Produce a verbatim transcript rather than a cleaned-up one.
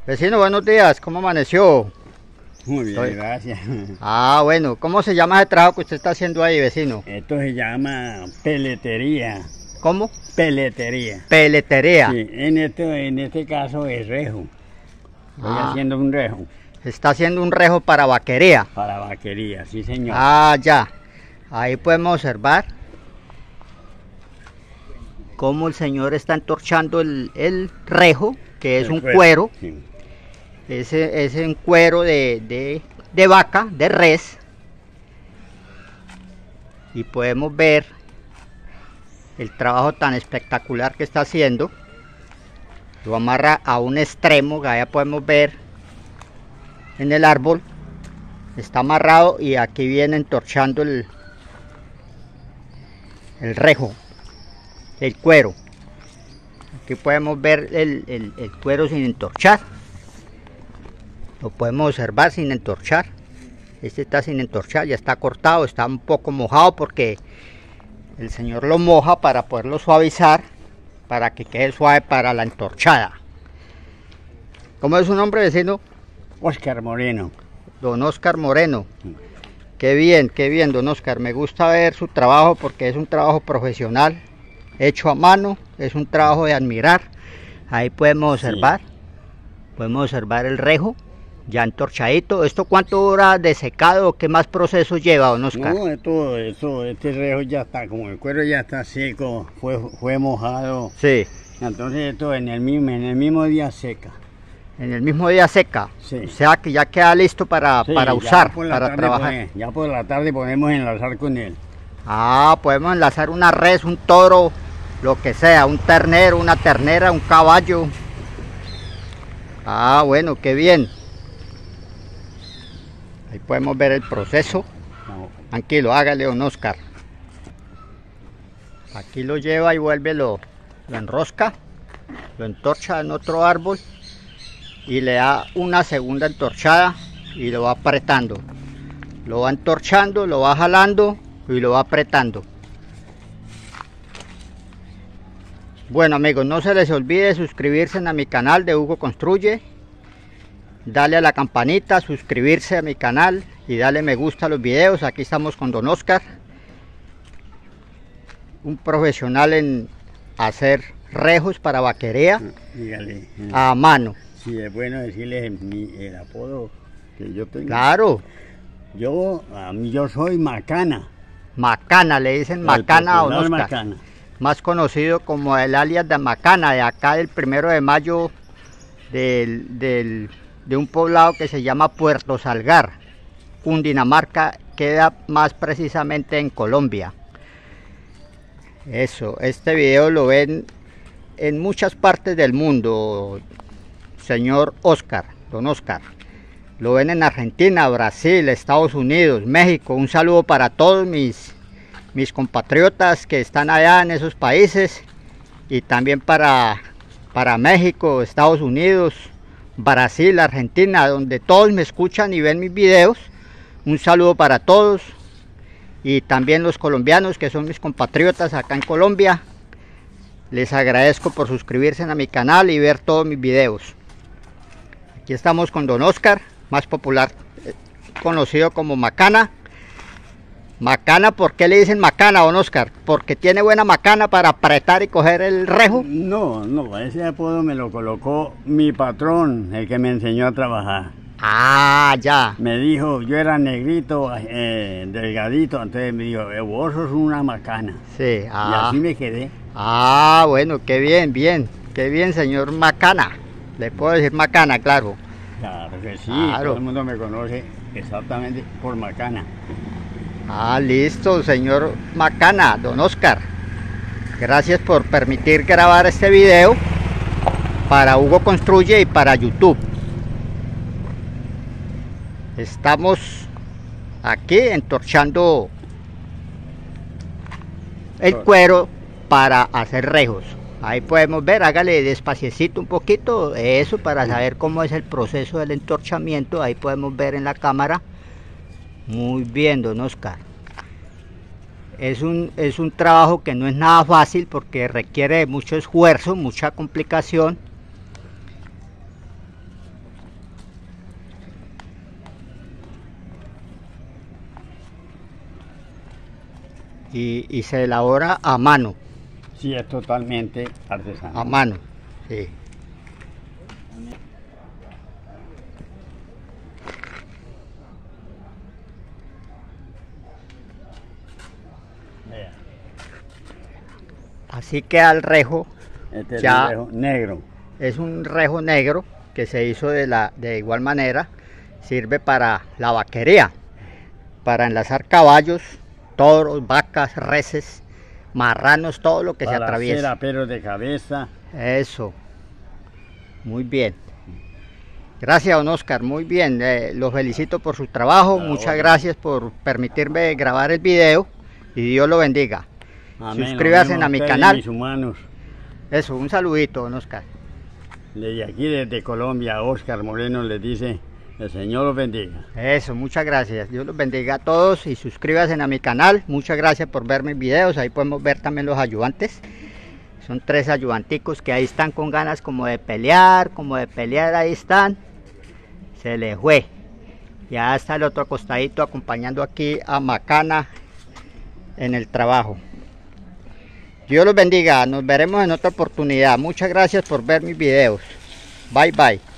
Vecino, buenos días, ¿cómo amaneció? Muy bien, Estoy- gracias. Ah, bueno, ¿cómo se llama ese trabajo que usted está haciendo ahí, vecino? Esto se llama peletería. ¿Cómo? Peletería. Peletería. Sí, en este, en este caso es rejo. Estoy Ah. haciendo un rejo Está haciendo un rejo para vaquería. para vaquería, sí señor. Ah, ya. Ahí podemos observar cómo el señor está entorchando el, el rejo, que es El un cuero. Sí. Ese es un cuero de, de, de vaca, de res. Y podemos ver el trabajo tan espectacular que está haciendo. Lo amarra a un extremo, que allá podemos ver en el árbol. Está amarrado y aquí viene entorchando el, el rejo, el cuero. Aquí podemos ver el, el, el cuero sin entorchar. Lo podemos observar sin entorchar. Este está sin entorchar, ya está cortado, está un poco mojado porque el señor lo moja para poderlo suavizar, para que quede suave para la entorchada. ¿Cómo es su nombre, vecino? Oscar Moreno. Don Oscar Moreno. Qué bien, qué bien, don Oscar. Me gusta ver su trabajo porque es un trabajo profesional, hecho a mano, es un trabajo de admirar. Ahí podemos observar, sí. Podemos observar el rejo ya entorchadito. ¿Esto cuánto dura de secado? ¿Qué más proceso lleva, don Oscar? No, esto, esto, este rejo ya está, como el cuero ya está seco, fue, fue mojado. Sí. Entonces esto en el mismo, en el mismo día seca. En el mismo día seca. Sí. O sea que ya queda listo para, Sí, para usar, para tarde trabajar. Pone, ya por la tarde podemos enlazar con él. Ah, podemos enlazar una res, un toro, lo que sea, un ternero, una ternera, un caballo. Ah, bueno, qué bien. Ahí podemos ver el proceso. No. Tranquilo, hágale, don Oscar. Aquí lo lleva y vuelve, lo, lo enrosca, lo entorcha en otro árbol y le da una segunda entorchada y lo va apretando. Lo va entorchando, lo va jalando y lo va apretando. Bueno, amigos, no se les olvide suscribirse a mi canal de Hugo Construye. Dale a la campanita, suscribirse a mi canal y dale me gusta a los videos. Aquí estamos con don Oscar, un profesional en hacer rejos para vaquería. Dígale. A mano. Sí, es bueno decirles mi, el apodo que yo tengo. Claro. Yo, a mí, yo soy Macana. Macana, le dicen Macana a don Oscar. Macana. Más conocido como el alias de Macana, de acá del primero de mayo del... del de un poblado que se llama Puerto Salgar, Cundinamarca, queda más precisamente en Colombia. Eso, este video lo ven en muchas partes del mundo, señor Oscar, don Oscar. Lo ven en Argentina, Brasil, Estados Unidos, México. Un saludo para todos mis, mis compatriotas que están allá en esos países y también para, para México, Estados Unidos, Brasil, Argentina, donde todos me escuchan y ven mis videos. Un saludo para todos y también los colombianos que son mis compatriotas acá en Colombia. Les agradezco por suscribirse a mi canal y ver todos mis videos. Aquí estamos con don Oscar, más popular conocido como Macana. Macana, ¿por qué le dicen Macana, don Oscar? ¿Porque tiene buena macana para apretar y coger el rejo? No, no, ese apodo me lo colocó mi patrón, el que me enseñó a trabajar. Ah, ya. Me dijo, yo era negrito, eh, delgadito, entonces me dijo, vos sos una macana. Sí, ah. Y así me quedé. Ah, bueno, qué bien, bien, qué bien, señor Macana. Le puedo decir Macana, claro. Claro que sí, Claro. Todo el mundo me conoce exactamente por Macana. Ah, listo, señor Macana, don Oscar. Gracias por permitir grabar este video para Hugo Construye y para YouTube. Estamos aquí entorchando el cuero para hacer rejos. Ahí podemos ver, hágale despaciecito un poquito, eso para saber cómo es el proceso del entorchamiento. Ahí podemos ver en la cámara. Muy bien, don Oscar. Es un, es un trabajo que no es nada fácil porque requiere mucho esfuerzo, mucha complicación. y, y se elabora a mano. Sí, es totalmente artesanal. A mano, sí. Vea. Así queda el rejo. Este Ya. es un rejo negro. Es un rejo negro que se hizo de, la, de igual manera. Sirve para la vaquería, para enlazar caballos, toros, vacas, reses, marranos, todo lo que Para se atraviesa. hacer aperos de cabeza. Eso. Muy bien. Gracias, don Oscar. Muy bien. Eh, lo felicito por su trabajo. Ah, Muchas bueno. gracias por permitirme grabar el video. Y Dios lo bendiga. Amén. Suscríbase Amén, a mi ustedes, canal. Mis humanos. Eso, un saludito, don Oscar. Desde aquí, desde Colombia, Oscar Moreno les dice, el Señor los bendiga. Eso, muchas gracias. Dios los bendiga a todos y suscríbanse a mi canal. Muchas gracias por ver mis videos. Ahí podemos ver también los ayudantes. Son tres ayudanticos que ahí están con ganas como de pelear, como de pelear, ahí están. Se les fue. Ya está el otro acostadito acompañando aquí a Macana en el trabajo. Dios los bendiga. Nos veremos en otra oportunidad. Muchas gracias por ver mis videos. Bye bye.